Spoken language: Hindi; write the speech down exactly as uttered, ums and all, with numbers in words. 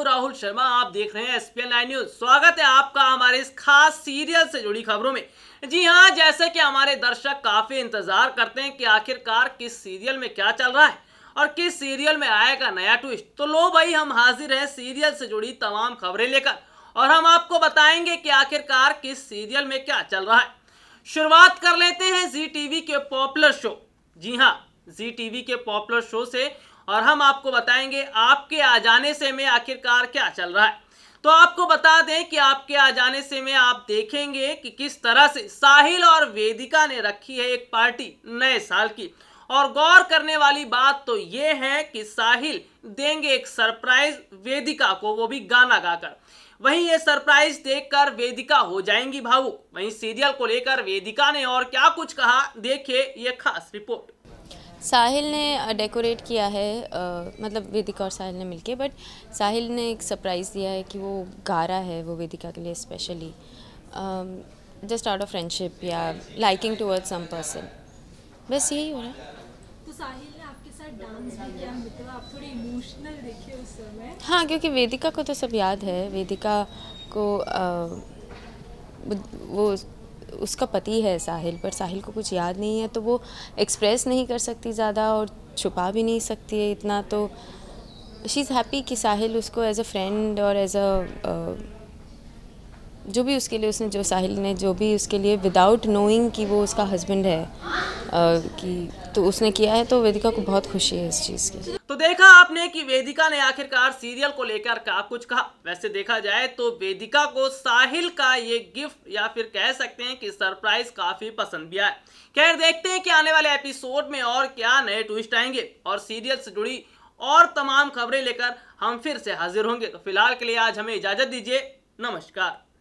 हूं राहुल शर्मा। आप देख रहे हैं एसपीएन लाइव न्यूज। स्वागत है आपका हमारे इस खास सीरियल से जुड़ी खबरों में। जी हां, जैसे कि हमारे दर्शक काफी इंतजार करते हैं कि आखिरकार किस सीरियल में क्या चल रहा है और किस सीरियल में आएगा नया ट्विस्ट, तो लो भाई हम हाजिर हैं सीरियल से जुड़ी तमाम खबरें लेकर और हम आपको बताएंगे कि आखिरकार किस सीरियल में क्या चल रहा है। शुरुआत कर लेते हैं जी टीवी के पॉपुलर शो, जी हाँ जी टीवी के पॉपुलर शो से, और हम आपको बताएंगे आपके आ जाने से में आखिरकार क्या चल रहा है। तो आपको बता दें कि आपके आ जाने से में आप देखेंगे कि किस तरह से साहिल और वेदिका ने रखी है एक पार्टी नए साल की, और गौर करने वाली बात तो ये है कि साहिल देंगे एक सरप्राइज वेदिका को, वो भी गाना गाकर। वहीं ये सरप्राइज देखकर वेदिका हो जाएंगी भावुक। वहीं सीरियल को लेकर वेदिका ने और क्या कुछ कहा, देखिए ये खास रिपोर्ट। साहिल ने डेकोरेट किया है, आ, मतलब वेदिका और साहिल ने मिलके, बट साहिल ने एक सरप्राइज़ दिया है कि वो गा रहा है वो वेदिका के लिए specially, just out of friendship या लाइकिंग टुवर्ड्स सम पर्सन, बस यही हो रहा है। तो साहिल ने आपके साथ डांस भी किया, मतलब आप थोड़ी इमोशनल दिखे उस समय। हाँ, क्योंकि वेदिका को तो सब याद है। वेदिका को आ, वो उसका पति है साहिल, पर साहिल को कुछ याद नहीं है, तो वो एक्सप्रेस नहीं कर सकती ज़्यादा और छुपा भी नहीं सकती है इतना। तो शी इज़ हैप्पी कि साहिल उसको एज अ फ्रेंड और एज अ जो भी उसके लिए उसने जो साहिल ने जो भी उसके लिए विदाउट नोइंग कि वो उसका हस्बैंड है आ, कि तो उसने किया है, तो वेदिका को बहुत खुशी है इस चीज़ की। तो देखा आपने कि वेदिका ने आखिरकार सीरियल को लेकर क्या कुछ कहा। वैसे देखा जाए तो वेदिका को साहिल का ये गिफ्ट या फिर कह सकते हैं कि सरप्राइज काफी पसंद भी आया। खैर देखते हैं कि आने वाले एपिसोड में और क्या नए ट्विस्ट आएंगे और सीरियल से जुड़ी और तमाम खबरें लेकर हम फिर से हाजिर होंगे। तो फिलहाल के लिए आज हमें इजाजत दीजिए, नमस्कार।